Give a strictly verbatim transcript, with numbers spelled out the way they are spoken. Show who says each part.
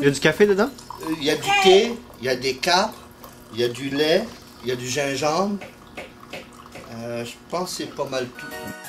Speaker 1: y a du café dedans?
Speaker 2: Euh, Il y a du thé, il y a des capres, il y a du lait, il y a du gingembre. Euh, je pense que c'est pas mal tout.